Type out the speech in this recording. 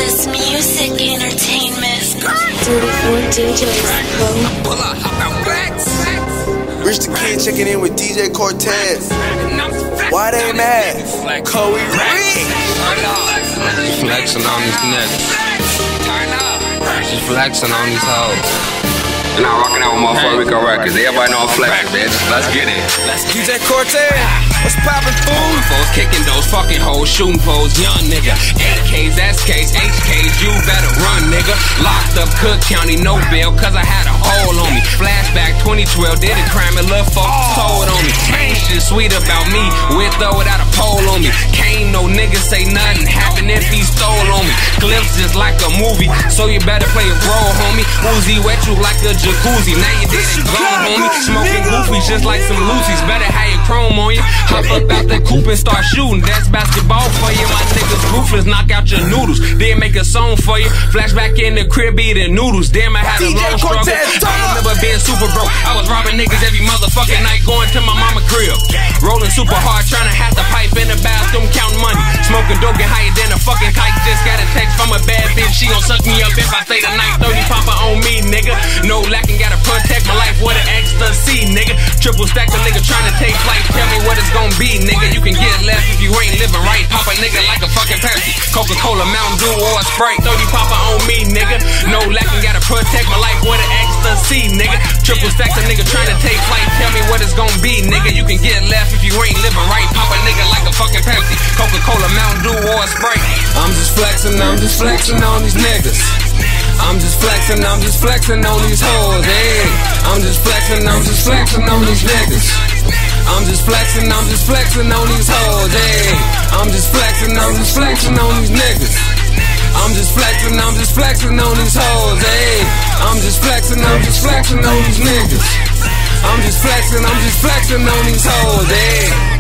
Pricless Music Entertainment. 34 DJs, Pull up, hop out blacks. Rich the Kid checking in with DJ Cortez. Why they mad? Cause we rich. Just flexing on these niggas. Just flexing on these hoes. And I'm rocking out with motherfucker Rico Recklezz. Everybody know I'm flexing, man. Let's get it. DJ Cortez, what's poppin', fool? Folks kicking those fucking hoes, shooting foes, young nigga. AKs, SKs, HKs, you better run, nigga. Locked up Cook County, no bail, cause I had a hole on me. Flashback 2012, did a crime and little folks told on me. Ain't shit sweet about me, with or without a pole on me. Can't no nigga say nothing happen if he stole on me. Clips just like a movie, so you better play a role, homie. Uzi wet you like a jacuzzi, now you did it gone, homie. Smoking goofies just like some Lucy's, better have your chrome on you. Hop up out that coupe and start shooting, that's basketball for you. My niggas ruthless, knock out your noodles, then make a song for you. Flashback in the crib eating noodles, damn I had a long struggle. I remember being super broke, I was robbing niggas every motherfucking night, going to my mama crib. Rolling super hard, trying to have the pipe in the bathroom, counting money. Smoking dope, get higher than a fucking kite. Just got a text from a bad bitch, she gon' suck me up if I stay the night. 30 popper on me, nigga. No lacking, gotta protect my life with an ecstasy, nigga. Triple stack the nigga trying to take flight. Tell me what it's gon' be, nigga. You can get left if you ain't living right. Pop a nigga like a fucking Pepsi, Coca-Cola, Mountain Dew, or a Sprite. 30 popper on me, nigga. No lacking, gotta protect my life with an ecstasy, nigga. Triple stack the nigga trying to take flight. Tell me what it's gon' be, nigga. You can get left if you ain't living right. Pop a nigga like a fucking Pepsi, Coca-Cola, Mountain Dew, or a Sprite. I'm just flexing on these niggas. I'm just flexing on these hoes, hey. I'm just flexing on these niggas. I'm just flexing on these hoes, hey. I'm just flexing on these niggas. I'm just flexing on these hoes, hey. I'm just flexing on these niggas. I'm just flexing on these hoes, hey.